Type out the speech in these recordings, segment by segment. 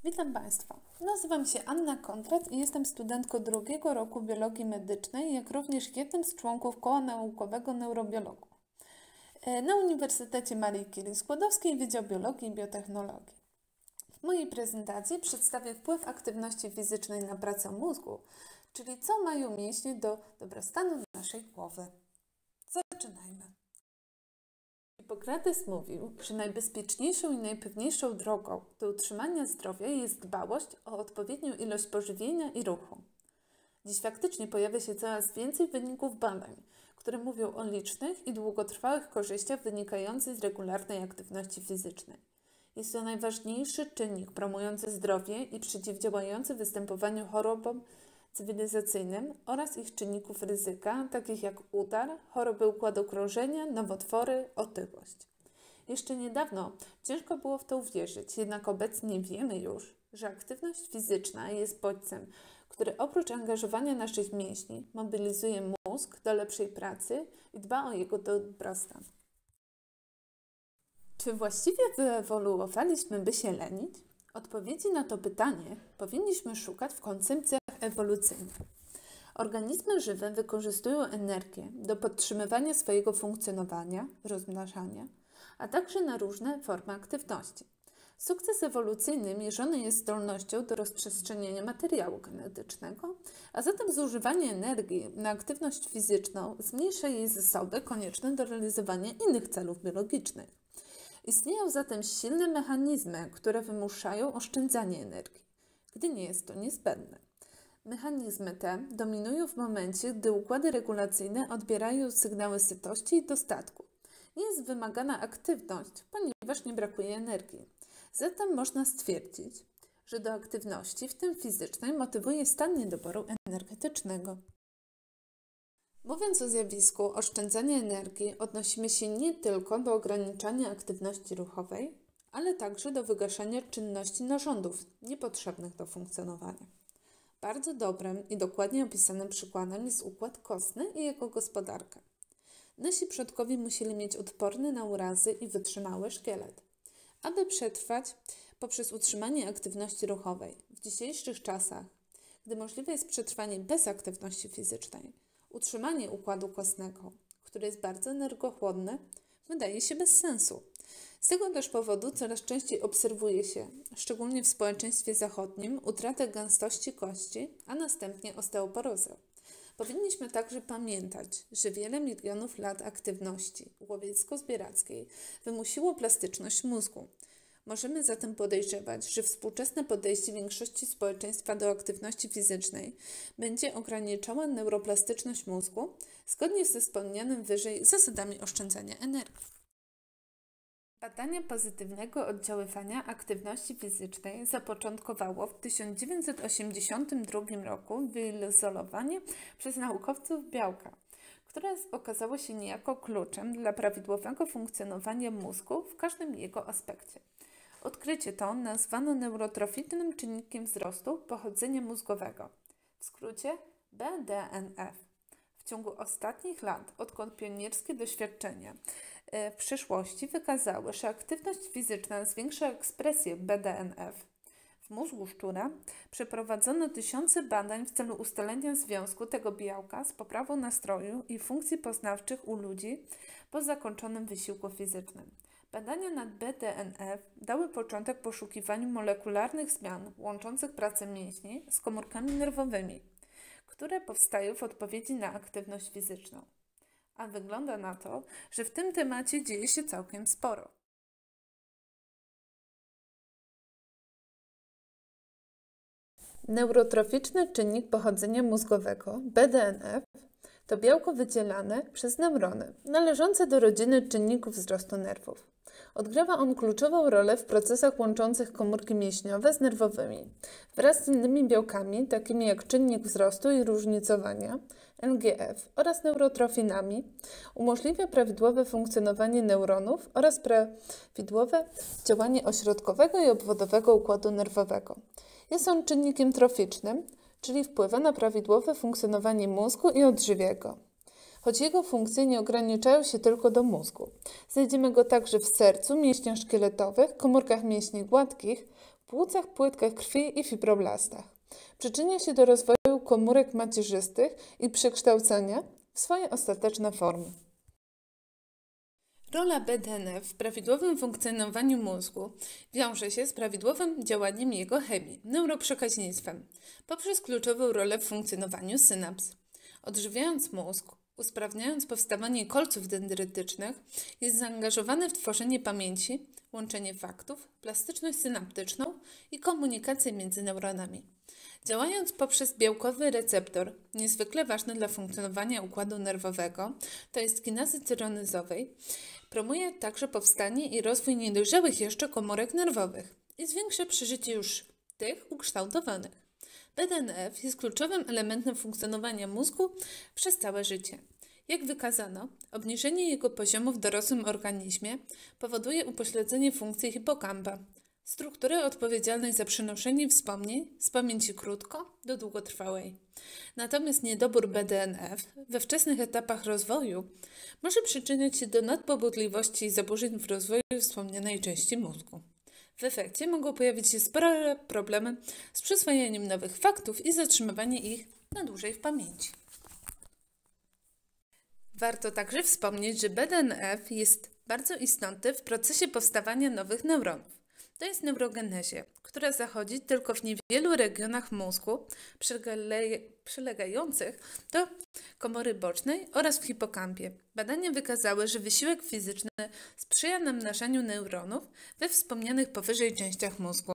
Witam Państwa. Nazywam się Anna Kontrat i jestem studentką drugiego roku biologii medycznej, jak również jednym z członków Koła Naukowego Neurobiologów na Uniwersytecie Marii Curie-Skłodowskiej Wydział Biologii i Biotechnologii. W mojej prezentacji przedstawię wpływ aktywności fizycznej na pracę mózgu, czyli co mają mięśnie do dobrostanu naszej głowy. Zaczynajmy. Hipokrates mówił, że najbezpieczniejszą i najpewniejszą drogą do utrzymania zdrowia jest dbałość o odpowiednią ilość pożywienia i ruchu. Dziś faktycznie pojawia się coraz więcej wyników badań, które mówią o licznych i długotrwałych korzyściach wynikających z regularnej aktywności fizycznej. Jest to najważniejszy czynnik promujący zdrowie i przeciwdziałający występowaniu chorobom cywilizacyjnym oraz ich czynników ryzyka, takich jak udar, choroby układu krążenia, nowotwory, otyłość. Jeszcze niedawno ciężko było w to uwierzyć, jednak obecnie wiemy już, że aktywność fizyczna jest bodźcem, który oprócz angażowania naszych mięśni mobilizuje mózg do lepszej pracy i dba o jego dobrostan. Czy właściwie wyewoluowaliśmy, by się lenić? Odpowiedzi na to pytanie powinniśmy szukać w koncepcjach ewolucyjnych. Organizmy żywe wykorzystują energię do podtrzymywania swojego funkcjonowania, rozmnażania, a także na różne formy aktywności. Sukces ewolucyjny mierzony jest zdolnością do rozprzestrzeniania materiału genetycznego, a zatem zużywanie energii na aktywność fizyczną zmniejsza jej zasoby konieczne do realizowania innych celów biologicznych. Istnieją zatem silne mechanizmy, które wymuszają oszczędzanie energii, gdy nie jest to niezbędne. Mechanizmy te dominują w momencie, gdy układy regulacyjne odbierają sygnały sytości i dostatku. Nie jest wymagana aktywność, ponieważ nie brakuje energii. Zatem można stwierdzić, że do aktywności, w tym fizycznej, motywuje stan niedoboru energetycznego. Mówiąc o zjawisku oszczędzania energii, odnosimy się nie tylko do ograniczania aktywności ruchowej, ale także do wygaszania czynności narządów niepotrzebnych do funkcjonowania. Bardzo dobrym i dokładnie opisanym przykładem jest układ kostny i jego gospodarka. Nasi przodkowie musieli mieć odporny na urazy i wytrzymały szkielet, aby przetrwać poprzez utrzymanie aktywności ruchowej. W dzisiejszych czasach, gdy możliwe jest przetrwanie bez aktywności fizycznej, utrzymanie układu kostnego, który jest bardzo energochłonny, wydaje się bez sensu. Z tego też powodu coraz częściej obserwuje się, szczególnie w społeczeństwie zachodnim, utratę gęstości kości, a następnie osteoporozę. Powinniśmy także pamiętać, że wiele milionów lat aktywności łowiecko-zbierackiej wymusiło plastyczność mózgu. Możemy zatem podejrzewać, że współczesne podejście większości społeczeństwa do aktywności fizycznej będzie ograniczało neuroplastyczność mózgu zgodnie ze wspomnianym wyżej zasadami oszczędzania energii. Badania pozytywnego oddziaływania aktywności fizycznej zapoczątkowało w 1982 roku wyizolowanie przez naukowców białka, które okazało się niejako kluczem dla prawidłowego funkcjonowania mózgu w każdym jego aspekcie. Odkrycie to nazwano neurotroficznym czynnikiem wzrostu pochodzenia mózgowego, w skrócie BDNF. W ciągu ostatnich lat, odkąd pionierskie doświadczenia w przyszłości wykazały, że aktywność fizyczna zwiększa ekspresję BDNF w mózgu szczura, przeprowadzono tysiące badań w celu ustalenia związku tego białka z poprawą nastroju i funkcji poznawczych u ludzi po zakończonym wysiłku fizycznym. Badania nad BDNF dały początek poszukiwaniu molekularnych zmian łączących pracę mięśni z komórkami nerwowymi, które powstają w odpowiedzi na aktywność fizyczną. A wygląda na to, że w tym temacie dzieje się całkiem sporo. Neurotroficzny czynnik pochodzenia mózgowego, BDNF, to białko wydzielane przez neurony, należące do rodziny czynników wzrostu nerwów. Odgrywa on kluczową rolę w procesach łączących komórki mięśniowe z nerwowymi. Wraz z innymi białkami, takimi jak czynnik wzrostu i różnicowania, NGF oraz neurotrofinami, umożliwia prawidłowe funkcjonowanie neuronów oraz prawidłowe działanie ośrodkowego i obwodowego układu nerwowego. Jest on czynnikiem troficznym, czyli wpływa na prawidłowe funkcjonowanie mózgu i odżywia go. Choć jego funkcje nie ograniczają się tylko do mózgu. Znajdziemy go także w sercu, mięśniach szkieletowych, komórkach mięśni gładkich, płucach, płytkach krwi i fibroblastach. Przyczynia się do rozwoju komórek macierzystych i przekształcenia w swoje ostateczne formy. Rola BDNF w prawidłowym funkcjonowaniu mózgu wiąże się z prawidłowym działaniem jego chemii, neuroprzekaźnictwem, poprzez kluczową rolę w funkcjonowaniu synaps. Odżywiając mózg, usprawniając powstawanie kolców dendrytycznych, jest zaangażowany w tworzenie pamięci, łączenie faktów, plastyczność synaptyczną i komunikację między neuronami. Działając poprzez białkowy receptor, niezwykle ważny dla funkcjonowania układu nerwowego, to jest kinazy tyronyzowej, promuje także powstanie i rozwój niedojrzałych jeszcze komórek nerwowych i zwiększa przeżycie już tych ukształtowanych. BDNF jest kluczowym elementem funkcjonowania mózgu przez całe życie. Jak wykazano, obniżenie jego poziomu w dorosłym organizmie powoduje upośledzenie funkcji hipokamba, struktury odpowiedzialnej za przenoszenie wspomnień z pamięci krótko do długotrwałej. Natomiast niedobór BDNF we wczesnych etapach rozwoju może przyczyniać się do nadpobudliwości i zaburzeń w rozwoju wspomnianej części mózgu. W efekcie mogą pojawić się spore problemy z przyswajaniem nowych faktów i zatrzymywanie ich na dłużej w pamięci. Warto także wspomnieć, że BDNF jest bardzo istotny w procesie powstawania nowych neuronów. To jest neurogenezie, która zachodzi tylko w niewielu regionach mózgu przylegających do komory bocznej oraz w hipokampie. Badania wykazały, że wysiłek fizyczny sprzyja namnażaniu neuronów we wspomnianych powyżej częściach mózgu.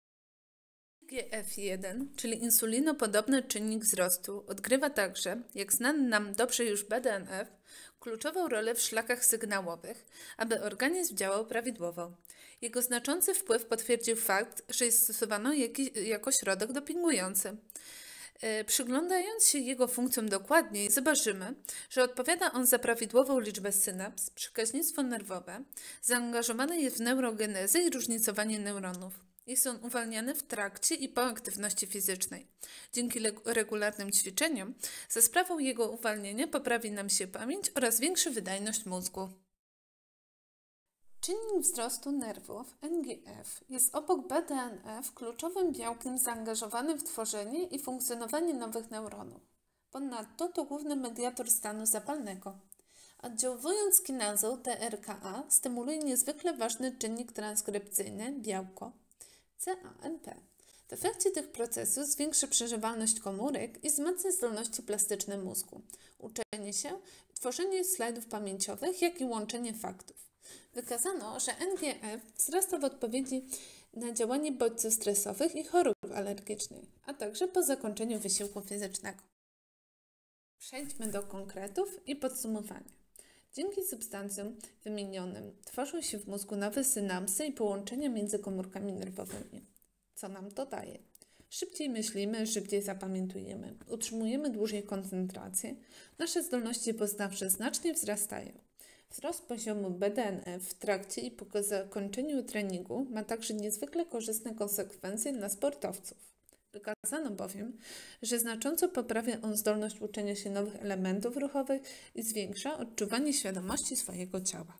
IGF-1, czyli insulinopodobny czynnik wzrostu, odgrywa także, jak znany nam dobrze już BDNF, kluczową rolę w szlakach sygnałowych, aby organizm działał prawidłowo. Jego znaczący wpływ potwierdził fakt, że jest stosowano jako środek dopingujący. Przyglądając się jego funkcjom dokładniej, zobaczymy, że odpowiada on za prawidłową liczbę synaps, przekaźnictwo nerwowe, zaangażowany jest w neurogenezę i różnicowanie neuronów. Jest on uwalniany w trakcie i po aktywności fizycznej. Dzięki regularnym ćwiczeniom, za sprawą jego uwalnienia poprawi nam się pamięć oraz zwiększy wydajność mózgu. Czynnik wzrostu nerwów, NGF, jest obok BDNF kluczowym białkiem zaangażowanym w tworzenie i funkcjonowanie nowych neuronów. Ponadto to główny mediator stanu zapalnego. Oddziałując kinazą TRKA, stymuluje niezwykle ważny czynnik transkrypcyjny, białko, CANP. W efekcie tych procesów zwiększy przeżywalność komórek i wzmacnia zdolności plastyczne mózgu, uczenie się, tworzenie slajdów pamięciowych, jak i łączenie faktów. Wykazano, że NGF wzrasta w odpowiedzi na działanie bodźców stresowych i chorób alergicznych, a także po zakończeniu wysiłku fizycznego. Przejdźmy do konkretów i podsumowania. Dzięki substancjom wymienionym tworzą się w mózgu nowe synapsy i połączenia między komórkami nerwowymi. Co nam to daje? Szybciej myślimy, szybciej zapamiętujemy, utrzymujemy dłużej koncentrację, nasze zdolności poznawcze znacznie wzrastają. Wzrost poziomu BDNF w trakcie i po zakończeniu treningu ma także niezwykle korzystne konsekwencje dla sportowców. Wykazano bowiem, że znacząco poprawia on zdolność uczenia się nowych elementów ruchowych i zwiększa odczuwanie świadomości swojego ciała.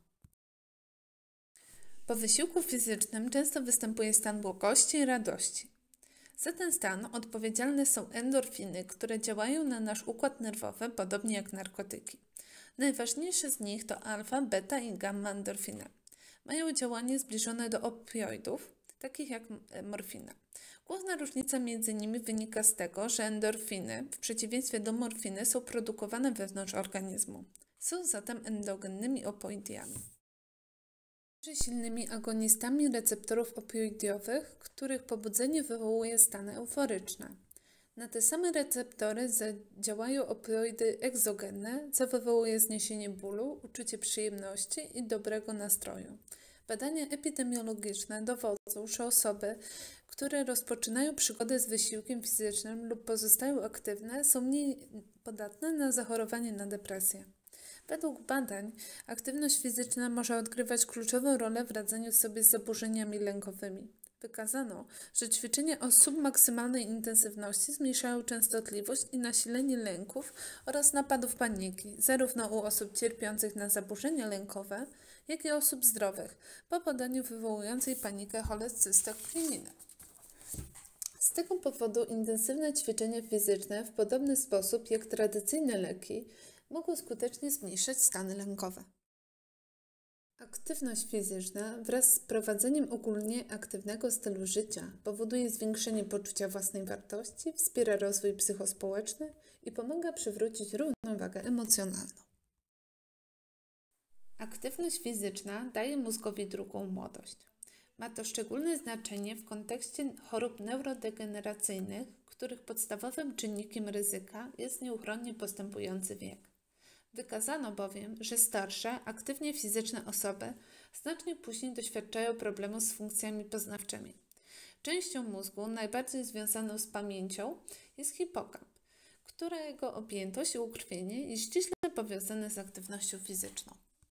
Po wysiłku fizycznym często występuje stan błogości i radości. Za ten stan odpowiedzialne są endorfiny, które działają na nasz układ nerwowy podobnie jak narkotyki. Najważniejsze z nich to alfa, beta i gamma endorfiny. Mają działanie zbliżone do opioidów, takich jak morfina. Główna różnica między nimi wynika z tego, że endorfiny, w przeciwieństwie do morfiny, są produkowane wewnątrz organizmu. Są zatem endogennymi opioidami. Silnymi agonistami receptorów opioidiowych, których pobudzenie wywołuje stany euforyczne. Na te same receptory działają opioidy egzogenne, co wywołuje zniesienie bólu, uczucie przyjemności i dobrego nastroju. Badania epidemiologiczne dowodzą, że osoby, które rozpoczynają przygodę z wysiłkiem fizycznym lub pozostają aktywne, są mniej podatne na zachorowanie na depresję. Według badań aktywność fizyczna może odgrywać kluczową rolę w radzeniu sobie z zaburzeniami lękowymi. Wykazano, że ćwiczenia o submaksymalnej intensywności zmniejszają częstotliwość i nasilenie lęków oraz napadów paniki, zarówno u osób cierpiących na zaburzenia lękowe, jak i osób zdrowych, po podaniu wywołującej panikę cholecystoklininy. Z tego powodu intensywne ćwiczenia fizyczne w podobny sposób jak tradycyjne leki mogą skutecznie zmniejszać stany lękowe. Aktywność fizyczna wraz z prowadzeniem ogólnie aktywnego stylu życia powoduje zwiększenie poczucia własnej wartości, wspiera rozwój psychospołeczny i pomaga przywrócić równowagę emocjonalną. Aktywność fizyczna daje mózgowi drugą młodość. Ma to szczególne znaczenie w kontekście chorób neurodegeneracyjnych, których podstawowym czynnikiem ryzyka jest nieuchronnie postępujący wiek. Wykazano bowiem, że starsze, aktywnie fizyczne osoby znacznie później doświadczają problemów z funkcjami poznawczymi. Częścią mózgu najbardziej związaną z pamięcią jest hipokamp, którego objętość i ukrwienie jest ściśle powiązane z aktywnością fizyczną.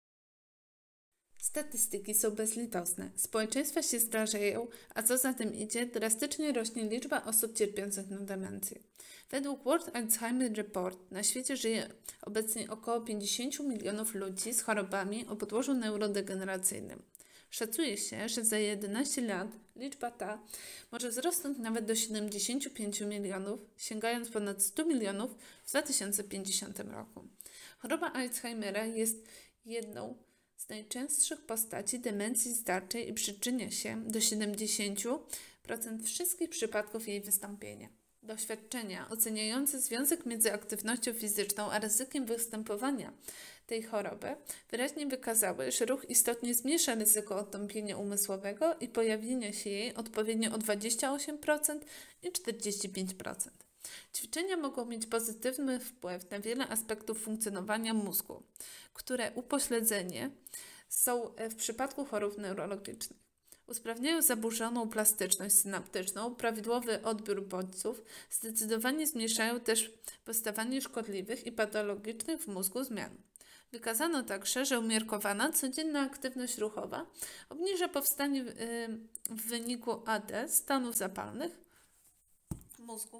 Statystyki są bezlitosne. Społeczeństwa się starzeją, a co za tym idzie, drastycznie rośnie liczba osób cierpiących na demencję. Według World Alzheimer Report na świecie żyje obecnie około 50 milionów ludzi z chorobami o podłożu neurodegeneracyjnym. Szacuje się, że za 11 lat liczba ta może wzrosnąć nawet do 75 milionów, sięgając ponad 100 milionów w 2050 roku. Choroba Alzheimera jest jedną z najczęstszych postaci demencji starczej i przyczynia się do 70% wszystkich przypadków jej wystąpienia. Doświadczenia oceniające związek między aktywnością fizyczną a ryzykiem występowania tej choroby wyraźnie wykazały, że ruch istotnie zmniejsza ryzyko otępienia umysłowego i pojawienia się jej odpowiednio o 28% i 45%. Ćwiczenia mogą mieć pozytywny wpływ na wiele aspektów funkcjonowania mózgu, które upośledzenie są w przypadku chorób neurologicznych. Usprawniają zaburzoną plastyczność synaptyczną, prawidłowy odbiór bodźców, zdecydowanie zmniejszają też powstawanie szkodliwych i patologicznych w mózgu zmian. Wykazano także, że umiarkowana, codzienna aktywność ruchowa obniża powstanie w wyniku AD stanów zapalnych w mózgu.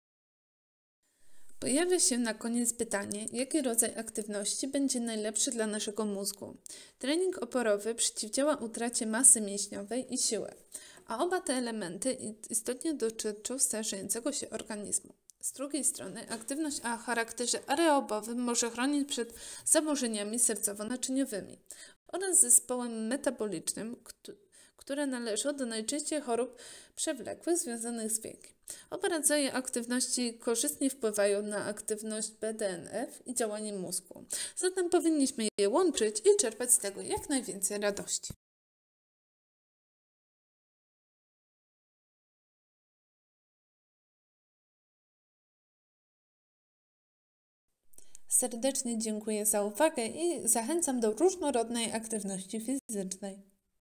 Pojawia się na koniec pytanie, jaki rodzaj aktywności będzie najlepszy dla naszego mózgu. Trening oporowy przeciwdziała utracie masy mięśniowej i siły, a oba te elementy istotnie dotyczą starzejącego się organizmu. Z drugiej strony aktywność o charakterze aerobowym może chronić przed zaburzeniami sercowo-naczyniowymi oraz zespołem metabolicznym, które należą do najczęściej chorób przewlekłych związanych z wiekiem. Oba rodzaje aktywności korzystnie wpływają na aktywność BDNF i działanie mózgu. Zatem powinniśmy je łączyć i czerpać z tego jak najwięcej radości. Serdecznie dziękuję za uwagę i zachęcam do różnorodnej aktywności fizycznej.